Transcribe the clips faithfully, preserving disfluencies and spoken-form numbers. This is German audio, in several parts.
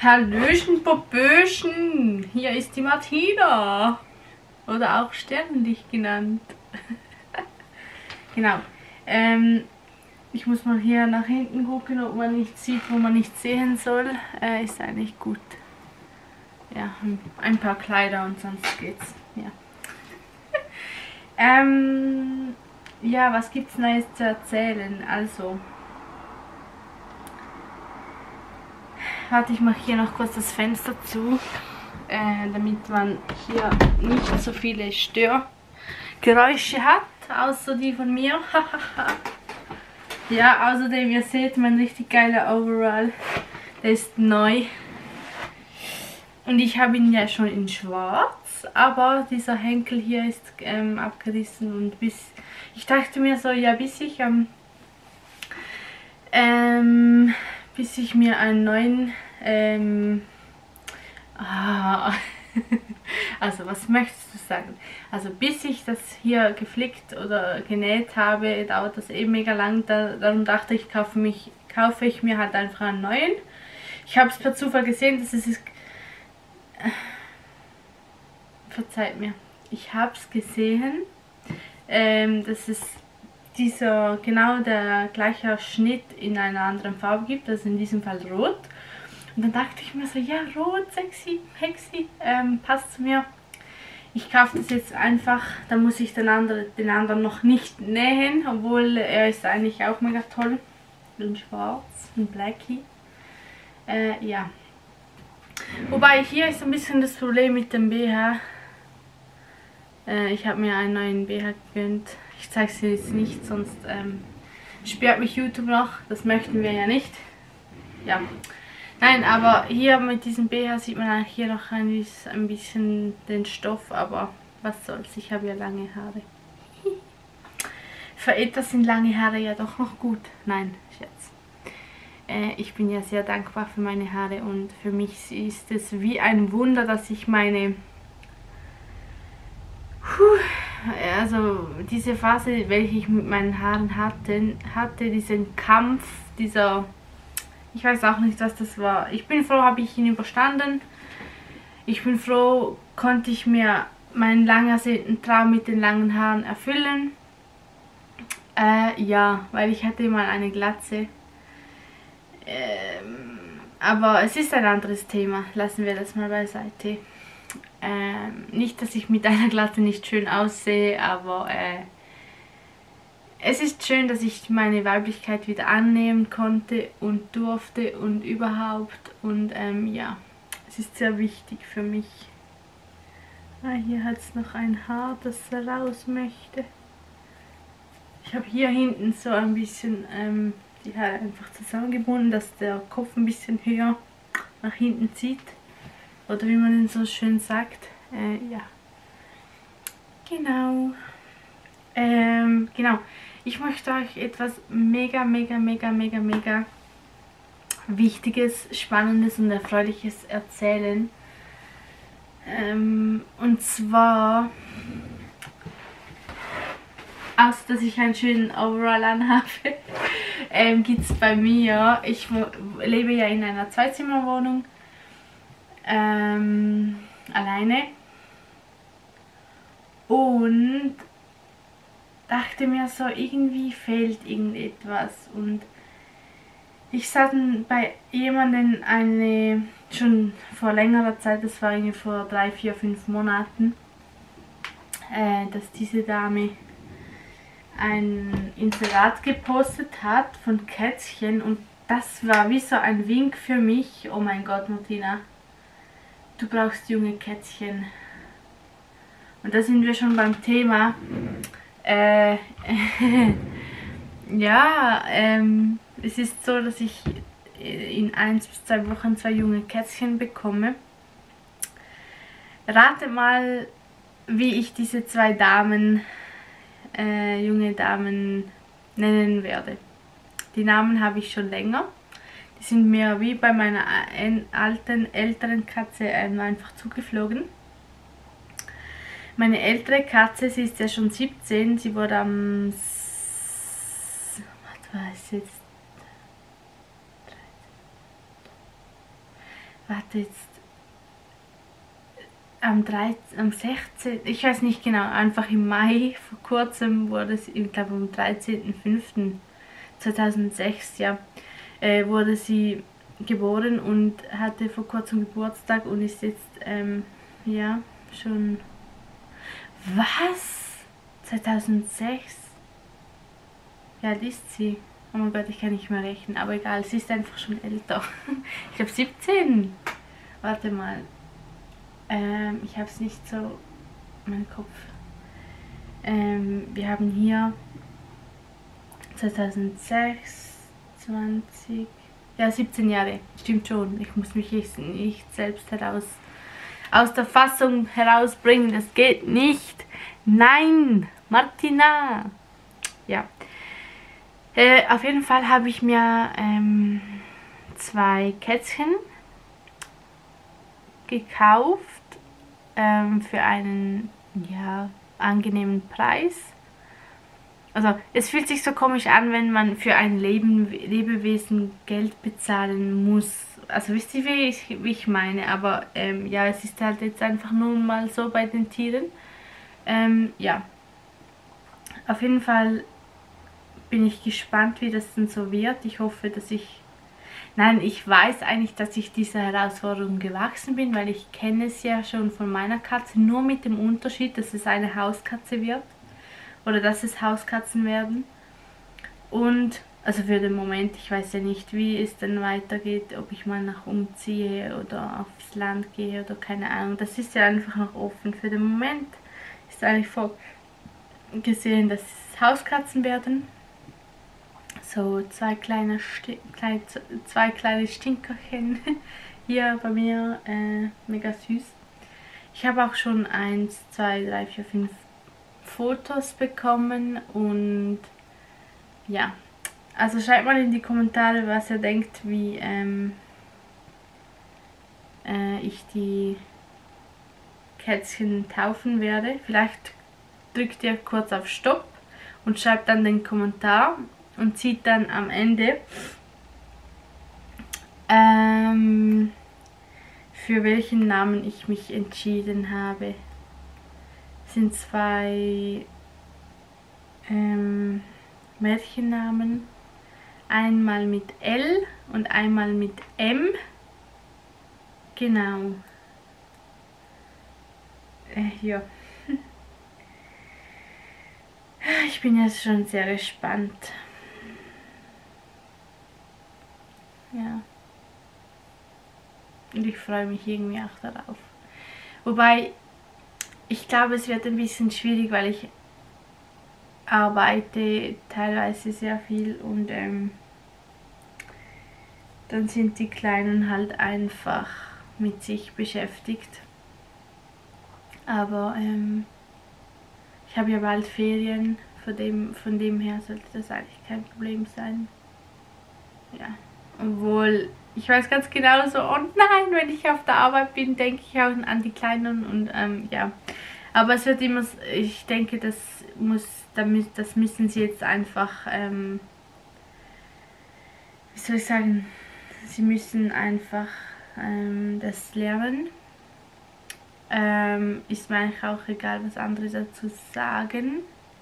Hallöchen, Popöchen. Hier ist die Martina. Oder auch Sternenlicht genannt. Genau. Ähm, ich muss mal hier nach hinten gucken, ob man nichts sieht, wo man nicht sehen soll. Äh, ist eigentlich gut. Ja, ein paar Kleider und sonst geht's. Ja. ähm, ja, was gibt's Neues zu erzählen? Also, warte, ich mache hier noch kurz das Fenster zu, äh, damit man hier nicht so viele Störgeräusche hat, außer die von mir. Ja, außerdem, ihr seht, mein richtig geiler Overall, der ist neu. Und ich habe ihn ja schon in schwarz, aber dieser Henkel hier ist ähm, abgerissen und bis, ich dachte mir so, ja, bis ich ähm, ähm, bis ich mir einen neuen, ähm, ah, also was möchtest du sagen? Also bis ich das hier geflickt oder genäht habe, dauert das eben mega lang, da, darum dachte ich, kaufe, mich, kaufe ich mir halt einfach einen neuen. Ich habe es per Zufall gesehen, dass es ist, verzeiht mir, ich habe es gesehen, ähm, dass es dieser genau der gleiche Schnitt in einer anderen Farbe gibt, also in diesem Fall rot. Und dann dachte ich mir so, ja, rot, sexy, hexy, ähm, passt zu mir. Ich kaufe das jetzt einfach, da muss ich den anderen, den anderen noch nicht nähen, obwohl er ist eigentlich auch mega toll. In schwarz, in blackie. Äh, ja. Wobei hier ist ein bisschen das Problem mit dem B H. Äh, ich habe mir einen neuen B H gegönnt. Ich zeige es jetzt nicht, sonst ähm, sperrt mich YouTube noch. Das möchten wir ja nicht. Ja. Nein, aber hier mit diesem B H sieht man eigentlich hier noch ein, ein bisschen den Stoff, aber was soll's, ich habe ja lange Haare. Für etwas sind lange Haare ja doch noch gut. Nein, Scherz. Äh, ich bin ja sehr dankbar für meine Haare und für mich ist es wie ein Wunder, dass ich meine... Puh, also diese Phase, welche ich mit meinen Haaren hatte, hatte diesen Kampf, dieser... Ich weiß auch nicht, was das war. Ich bin froh, habe ich ihn überstanden. Ich bin froh, konnte ich mir meinen lang ersehnten Traum mit den langen Haaren erfüllen. Äh, ja, weil ich hatte mal eine Glatze. Ähm, aber es ist ein anderes Thema. Lassen wir das mal beiseite. Ähm, nicht, dass ich mit einer Glatze nicht schön aussehe, aber äh, es ist schön, dass ich meine Weiblichkeit wieder annehmen konnte und durfte und überhaupt. Und ähm, ja, es ist sehr wichtig für mich. Ah, hier hat es noch ein Haar, das raus möchte. Ich habe hier hinten so ein bisschen ähm, die Haare einfach zusammengebunden, dass der Kopf ein bisschen höher nach hinten zieht. Oder wie man den so schön sagt. Äh, ja. Genau. Ähm, genau. Ich möchte euch etwas mega, mega, mega, mega, mega Wichtiges, Spannendes und Erfreuliches erzählen. Ähm, und zwar, außer dass ich einen schönen Overall anhabe, ähm, gibt es bei mir, ich lebe ja in einer Zweizimmerwohnung, ähm, alleine. Und dachte mir so, irgendwie fehlt irgendetwas. Und ich sah dann bei jemandem eine, schon vor längerer Zeit, das war irgendwie vor drei, vier, fünf Monaten, äh, dass diese Dame ein Inserat gepostet hat von Kätzchen. Und das war wie so ein Wink für mich. Oh mein Gott, Martina, du brauchst junge Kätzchen. Und da sind wir schon beim Thema. Äh, ja, ähm, es ist so, dass ich in eins bis zwei Wochen zwei junge Kätzchen bekomme. Rate mal, wie ich diese zwei Damen, äh, junge Damen nennen werde. Die Namen habe ich schon länger. Die sind mir wie bei meiner alten, älteren Katze ähm, einfach zugeflogen. Meine ältere Katze, sie ist ja schon siebzehn, sie wurde am, was war es jetzt, warte jetzt, am, dreizehn, am sechzehnten, ich weiß nicht genau, einfach im Mai vor kurzem wurde sie, ich glaube am dreizehnten fünften zweitausendsechs, ja, äh, wurde sie geboren und hatte vor kurzem Geburtstag und ist jetzt, ähm, ja, schon, was? zweitausendsechs? Wie alt ist sie? Oh mein Gott, ich kann nicht mehr rechnen, aber egal, sie ist einfach schon älter. Ich glaube siebzehn. Warte mal. Ähm, ich habe es nicht so, mein Kopf. Ähm, wir haben hier zweitausendsechs, zwanzig, ja siebzehn Jahre, stimmt schon. Ich muss mich nicht selbst heraus, aus der Fassung herausbringen, das geht nicht. Nein, Martina. Ja. Äh, auf jeden Fall habe ich mir ähm, zwei Kätzchen gekauft ähm, für einen, ja, angenehmen Preis. Also es fühlt sich so komisch an, wenn man für ein Leben, Lebewesen Geld bezahlen muss. Also wisst ihr, wie ich, wie ich meine? Aber ähm, ja, es ist halt jetzt einfach nun mal so bei den Tieren. Ähm, ja, auf jeden Fall bin ich gespannt, wie das denn so wird. Ich hoffe, dass ich... Nein, ich weiß eigentlich, dass ich dieser Herausforderung gewachsen bin, weil ich kenne es ja schon von meiner Katze, nur mit dem Unterschied, dass es eine Hauskatze wird. Oder dass es Hauskatzen werden. Und, also für den Moment, ich weiß ja nicht, wie es dann weitergeht, ob ich mal nach umziehe oder aufs Land gehe oder keine Ahnung. Das ist ja einfach noch offen. Für den Moment ist eigentlich vorgesehen, dass es Hauskatzen werden. So zwei kleine, Sti kleine, zwei kleine Stinkerchen hier bei mir, äh, mega süß. Ich habe auch schon eins, zwei, drei, vier, fünf Fotos bekommen und ja, also schreibt mal in die Kommentare, was ihr denkt, wie ähm, äh, ich die Kätzchen taufen werde. Vielleicht drückt ihr kurz auf Stopp und schreibt dann den Kommentar und zieht dann am Ende ähm, für welchen Namen ich mich entschieden habe. Es sind zwei ähm, Mädchennamen, einmal mit L und einmal mit M. Genau. Äh, ja. Ich bin jetzt schon sehr gespannt. Ja. Und ich freue mich irgendwie auch darauf. Wobei, ich glaube, es wird ein bisschen schwierig, weil ich arbeite teilweise sehr viel und ähm, dann sind die Kleinen halt einfach mit sich beschäftigt. Aber ähm, ich habe ja bald Ferien, von dem, von dem her sollte das eigentlich kein Problem sein. Ja, obwohl ich weiß ganz genau so, oh nein, wenn ich auf der Arbeit bin, denke ich auch an die Kleinen und ähm, ja. Aber es wird immer, ich denke, das muss, das müssen sie jetzt einfach, ähm, wie soll ich sagen, sie müssen einfach ähm, das lernen. Ähm, ist mir eigentlich auch egal, was andere dazu sagen.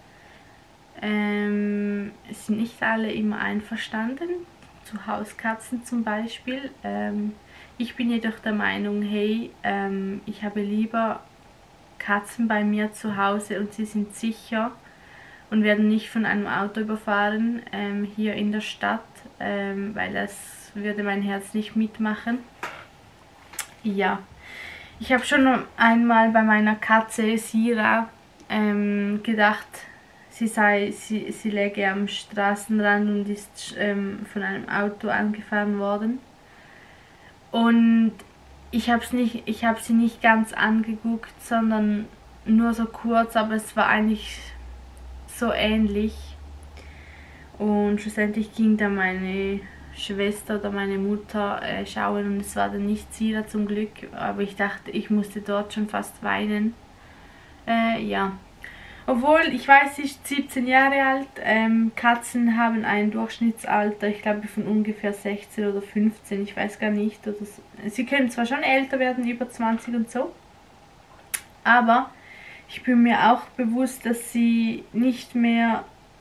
Ähm, es sind nicht alle immer einverstanden, zu Hauskatzen zum Beispiel. Ähm, ich bin jedoch der Meinung, hey, ähm, ich habe lieber Katzen bei mir zu Hause und sie sind sicher und werden nicht von einem Auto überfahren ähm, hier in der Stadt, ähm, weil das würde mein Herz nicht mitmachen. Ja, ich habe schon einmal bei meiner Katze Sira ähm, gedacht, sie sei, sie, sie läge am Straßenrand und ist ähm, von einem Auto angefahren worden. Und ich habe nicht, ich habe sie nicht ganz angeguckt, sondern nur so kurz, aber es war eigentlich so ähnlich. Und schlussendlich ging dann meine Schwester oder meine Mutter äh, schauen und es war dann nicht Sira zum Glück, aber ich dachte, ich musste dort schon fast weinen. Äh, ja. Obwohl, ich weiß, sie ist siebzehn Jahre alt. Ähm, Katzen haben ein Durchschnittsalter, ich glaube, von ungefähr sechzehn oder fünfzehn. Ich weiß gar nicht. Oder so. Sie können zwar schon älter werden, über zwanzig und so. Aber ich bin mir auch bewusst, dass sie nicht mehr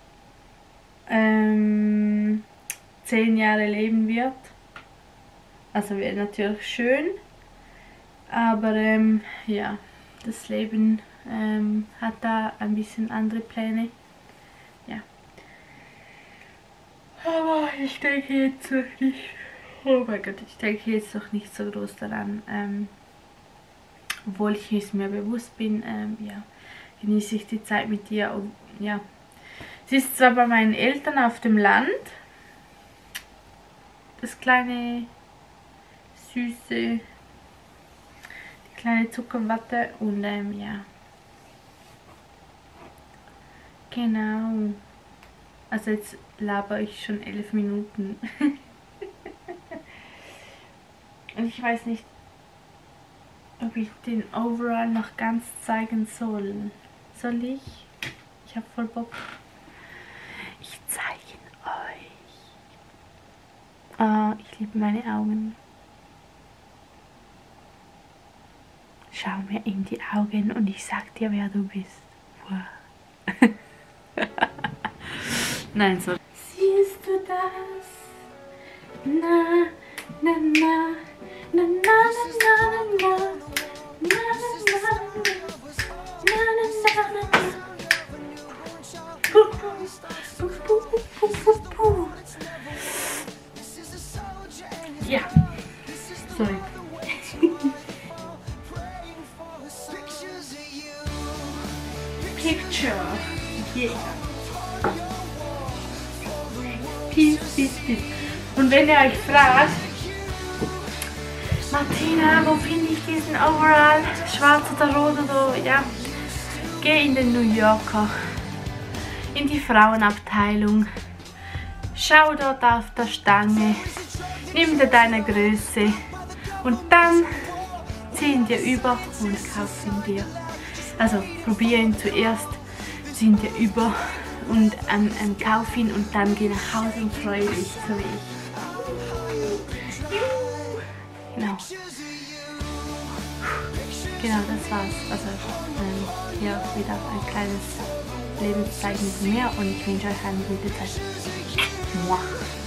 ähm, zehn Jahre leben wird. Also wäre natürlich schön. Aber ähm, ja, das Leben ähm, hat da ein bisschen andere Pläne. Ja. Aber ich denke jetzt noch nicht. Oh mein Gott, ich denke jetzt noch nicht so groß daran. Ähm, obwohl ich es mir bewusst bin, ähm, ja, genieße ich die Zeit mit ihr. Und ja, sie ist zwar bei meinen Eltern auf dem Land. Das kleine, süße, die kleine Zuckerwatte und ähm, ja. Genau. Also jetzt laber ich schon elf Minuten. Und ich weiß nicht, ob ich den Overall noch ganz zeigen soll. Soll ich? Ich habe voll Bock. Ich zeige ihn euch. Ah, ich liebe meine Augen. Schau mir in die Augen und ich sag dir, wer du bist. Wow. Nein, so. Siehst du das? Na, na, na, na, na, na, na, na. Ja, sorry. Picture. Yeah. Peace, peace, peace. Und wenn ihr euch fragt, Martina, wo finde ich diesen Overall? Schwarz oder rot oder ja? Geh in den New Yorker, in die Frauenabteilung. Schau dort auf der Stange, nimm dir deine Größe und dann zieh ihn dir über und kauf ihn dir. Also probier ihn zuerst, zieh ihn dir über und ähm, ähm, kauf ihn und dann geh nach Hause und freue dich, so wie ich. Genau. Genau, das war's. Also ähm, hier wieder ein kleines Lebenszeichen von mir und ich wünsche euch eine gute Zeit. Muah.